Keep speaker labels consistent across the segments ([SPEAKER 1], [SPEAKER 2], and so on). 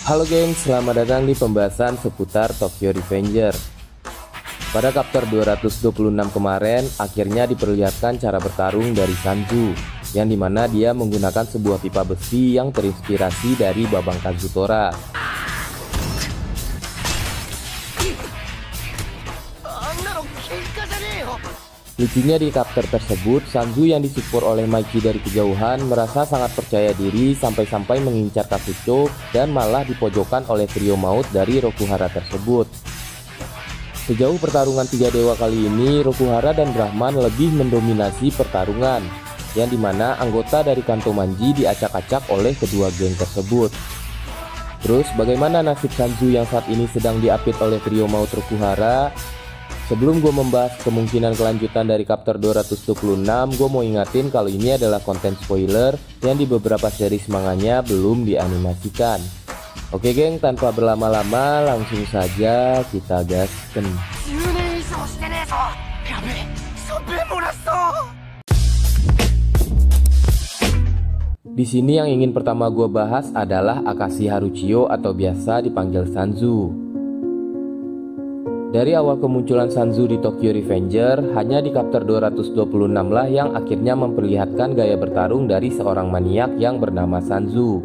[SPEAKER 1] Halo geng, selamat datang di pembahasan seputar Tokyo Revenger. Pada chapter 226 kemarin, akhirnya diperlihatkan cara bertarung dari Sanzu, yang dimana dia menggunakan sebuah pipa besi yang terinspirasi dari Babang Kazutora. Lucunya di chapter tersebut, Sanzu yang disupport oleh Maiki dari kejauhan merasa sangat percaya diri sampai-sampai mengincar Kakucho dan malah dipojokkan oleh trio maut dari Rokuhara tersebut. Sejauh pertarungan tiga dewa kali ini, Rokuhara dan Brahman lebih mendominasi pertarungan, yang dimana anggota dari Kanto Manji diacak-acak oleh kedua geng tersebut. Terus bagaimana nasib Sanzu yang saat ini sedang diapit oleh trio maut Rokuhara? Sebelum gue membahas kemungkinan kelanjutan dari chapter 226, gue mau ingatin kalau ini adalah konten spoiler yang di beberapa series manganya belum dianimasikan. Oke geng, tanpa berlama-lama langsung saja kita gasken. Di sini yang ingin pertama gue bahas adalah Akashi Haruchiyo atau biasa dipanggil Sanzu. Dari awal kemunculan Sanzu di Tokyo Revenger, hanya di chapter 226 lah yang akhirnya memperlihatkan gaya bertarung dari seorang maniak yang bernama Sanzu.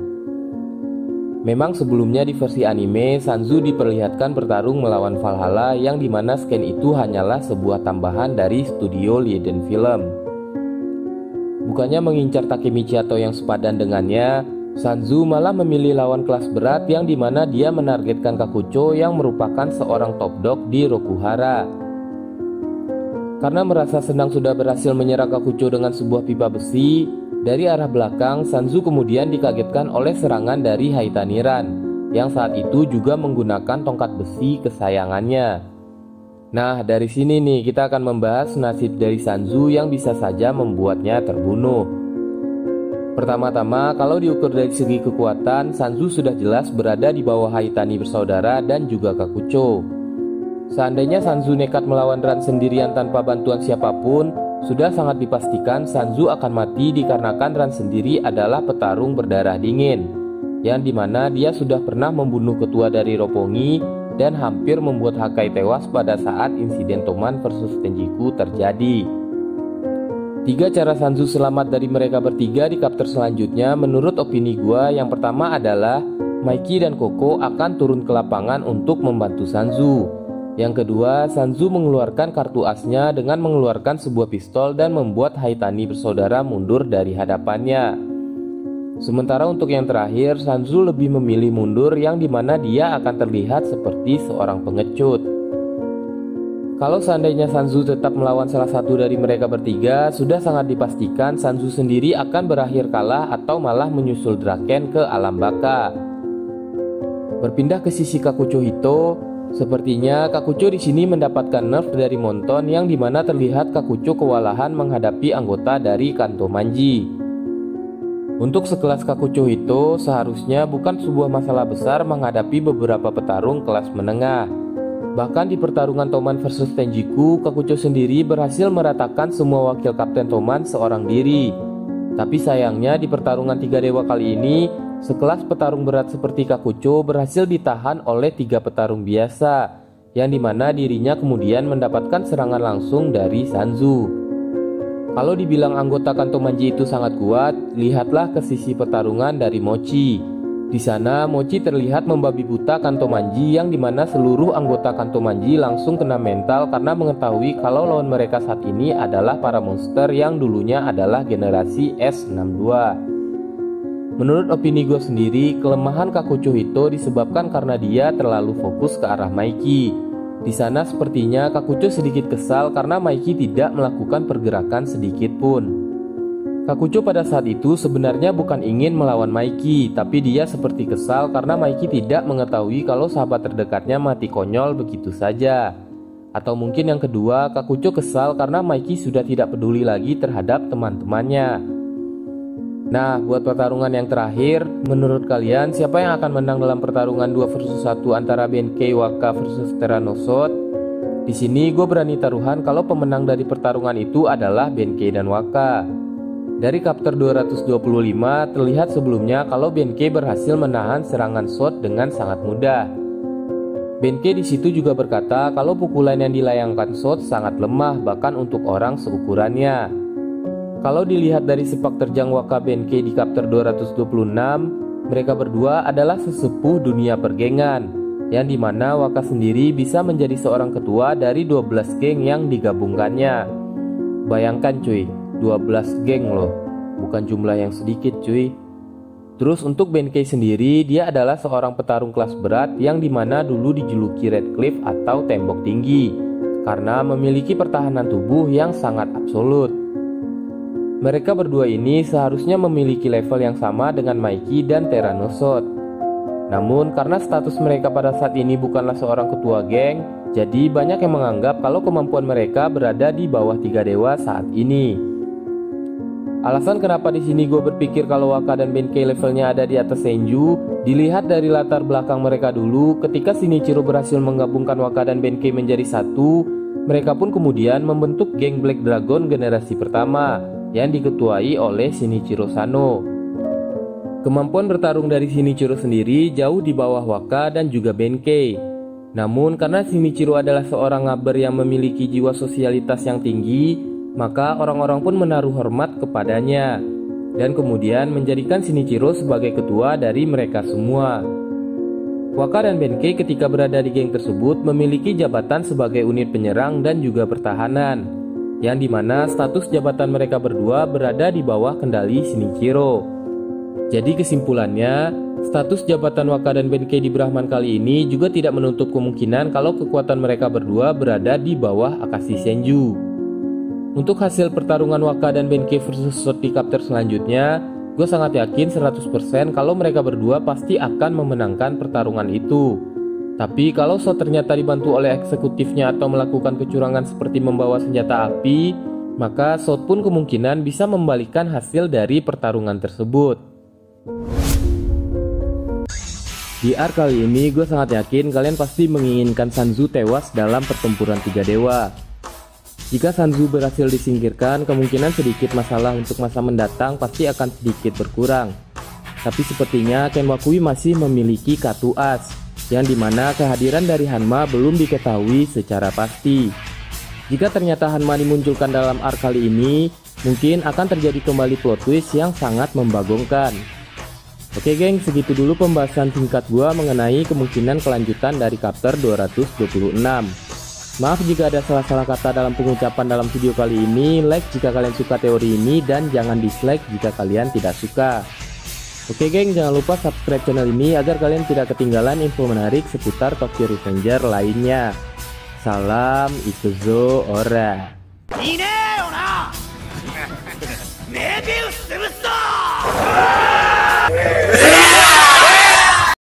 [SPEAKER 1] Memang sebelumnya di versi anime, Sanzu diperlihatkan bertarung melawan Valhalla yang dimana scan itu hanyalah sebuah tambahan dari studio Leiden Film. Bukannya mengincar Takemichi atau yang sepadan dengannya, Sanzu malah memilih lawan kelas berat yang dimana dia menargetkan Kakucho yang merupakan seorang top dog di Rokuhara. Karena merasa senang sudah berhasil menyerang Kakucho dengan sebuah pipa besi, dari arah belakang Sanzu kemudian dikagetkan oleh serangan dari Haitaniran yang saat itu juga menggunakan tongkat besi kesayangannya. Nah, dari sini nih kita akan membahas nasib dari Sanzu yang bisa saja membuatnya terbunuh. Pertama-tama, kalau diukur dari segi kekuatan, Sanzu sudah jelas berada di bawah Haitani bersaudara dan juga Kakucho. Seandainya Sanzu nekat melawan Ran sendirian tanpa bantuan siapapun, sudah sangat dipastikan Sanzu akan mati dikarenakan Ran sendiri adalah petarung berdarah dingin, yang dimana dia sudah pernah membunuh ketua dari Roppongi dan hampir membuat Hakai tewas pada saat insiden Toman versus Tenjiku terjadi. Tiga cara Sanzu selamat dari mereka bertiga di chapter selanjutnya menurut opini gua yang pertama adalah Maiki dan Koko akan turun ke lapangan untuk membantu Sanzu. Yang kedua, Sanzu mengeluarkan kartu asnya dengan mengeluarkan sebuah pistol dan membuat Haitani bersaudara mundur dari hadapannya. Sementara untuk yang terakhir, Sanzu lebih memilih mundur yang dimana dia akan terlihat seperti seorang pengecut. Kalau seandainya Sanzu tetap melawan salah satu dari mereka bertiga, sudah sangat dipastikan Sanzu sendiri akan berakhir kalah atau malah menyusul Draken ke alam baka. Berpindah ke sisi Kakucho Hito, sepertinya Kakucho di sini mendapatkan nerf dari Monton yang dimana terlihat Kakucho kewalahan menghadapi anggota dari Kanto Manji. Untuk sekelas Kakucho Hito, seharusnya bukan sebuah masalah besar menghadapi beberapa petarung kelas menengah. Bahkan di pertarungan Toman versus Tenjiku, Kakucho sendiri berhasil meratakan semua wakil Kapten Toman seorang diri. Tapi sayangnya di pertarungan tiga dewa kali ini, sekelas petarung berat seperti Kakucho berhasil ditahan oleh tiga petarung biasa, yang dimana dirinya kemudian mendapatkan serangan langsung dari Sanzu. Kalau dibilang anggota Kanto Manji itu sangat kuat, lihatlah ke sisi pertarungan dari Mochi. Di sana Mochi terlihat membabi buta Kanto Manji yang dimana seluruh anggota Kanto Manji langsung kena mental karena mengetahui kalau lawan mereka saat ini adalah para monster yang dulunya adalah generasi S62. Menurut opini gue sendiri, kelemahan Kakucho Hito disebabkan karena dia terlalu fokus ke arah Maiki. Di sana sepertinya Kakucho sedikit kesal karena Maiki tidak melakukan pergerakan sedikit pun. Kakucho pada saat itu sebenarnya bukan ingin melawan Maiki, tapi dia seperti kesal karena Maiki tidak mengetahui kalau sahabat terdekatnya mati konyol begitu saja. Atau mungkin yang kedua, Kakucho kesal karena Maiki sudah tidak peduli lagi terhadap teman-temannya. Nah, buat pertarungan yang terakhir, menurut kalian siapa yang akan menang dalam pertarungan 2 versus 1 antara Benkei Waka versus Tyrannosot? Di sini gue berani taruhan kalau pemenang dari pertarungan itu adalah Benkei dan Waka. Dari chapter 225 terlihat sebelumnya kalau Benkei berhasil menahan serangan Sword dengan sangat mudah. Benkei di situ juga berkata kalau pukulan yang dilayangkan Sword sangat lemah bahkan untuk orang seukurannya. Kalau dilihat dari sepak terjang Waka Benkei di chapter 226, mereka berdua adalah sesepuh dunia pergengan, yang dimana Waka sendiri bisa menjadi seorang ketua dari 12 geng yang digabungkannya. Bayangkan cuy, 12 geng loh, bukan jumlah yang sedikit cuy. Terus untuk Benkei sendiri, dia adalah seorang petarung kelas berat yang dimana dulu dijuluki Red Cliff atau tembok tinggi, karena memiliki pertahanan tubuh yang sangat absolut. Mereka berdua ini seharusnya memiliki level yang sama dengan Mikey dan Tyrannosaurus. Namun karena status mereka pada saat ini bukanlah seorang ketua geng, jadi banyak yang menganggap kalau kemampuan mereka berada di bawah 3 dewa saat ini. Alasan kenapa di sini gue berpikir kalau Waka dan Benkei levelnya ada di atas Senju, dilihat dari latar belakang mereka dulu. Ketika Shinichiro berhasil menggabungkan Waka dan Benkei menjadi satu, mereka pun kemudian membentuk geng Black Dragon generasi pertama yang diketuai oleh Shinichiro Sano. Kemampuan bertarung dari Shinichiro sendiri jauh di bawah Waka dan juga Benkei. Namun karena Shinichiro adalah seorang ngaber yang memiliki jiwa sosialitas yang tinggi, maka orang-orang pun menaruh hormat kepadanya dan kemudian menjadikan Shinichiro sebagai ketua dari mereka semua. Waka dan Benkei ketika berada di geng tersebut memiliki jabatan sebagai unit penyerang dan juga pertahanan, yang dimana status jabatan mereka berdua berada di bawah kendali Shinichiro. Jadi kesimpulannya, status jabatan Waka dan Benkei di Brahman kali ini juga tidak menutup kemungkinan kalau kekuatan mereka berdua berada di bawah Akashi Senju. Untuk hasil pertarungan Waka dan Benkei versus Sword di chapter selanjutnya, gue sangat yakin 100% kalau mereka berdua pasti akan memenangkan pertarungan itu. Tapi kalau Sword ternyata dibantu oleh eksekutifnya atau melakukan kecurangan seperti membawa senjata api, maka Sword pun kemungkinan bisa membalikkan hasil dari pertarungan tersebut. Di arc kali ini gue sangat yakin kalian pasti menginginkan Sanzu tewas dalam pertempuran 3 dewa. Jika Sanzu berhasil disingkirkan, kemungkinan sedikit masalah untuk masa mendatang pasti akan sedikit berkurang. Tapi sepertinya Ken Wakui masih memiliki kartu as, yang dimana kehadiran dari Hanma belum diketahui secara pasti. Jika ternyata Hanma dimunculkan dalam arc kali ini, mungkin akan terjadi kembali plot twist yang sangat membagongkan. Oke geng, segitu dulu pembahasan singkat gua mengenai kemungkinan kelanjutan dari chapter 226. Maaf jika ada salah-salah kata dalam pengucapan dalam video kali ini. Like jika kalian suka teori ini dan jangan dislike jika kalian tidak suka. Oke geng, jangan lupa subscribe channel ini agar kalian tidak ketinggalan info menarik seputar Tokyo Revenger lainnya. Salam Ikuzo Ora.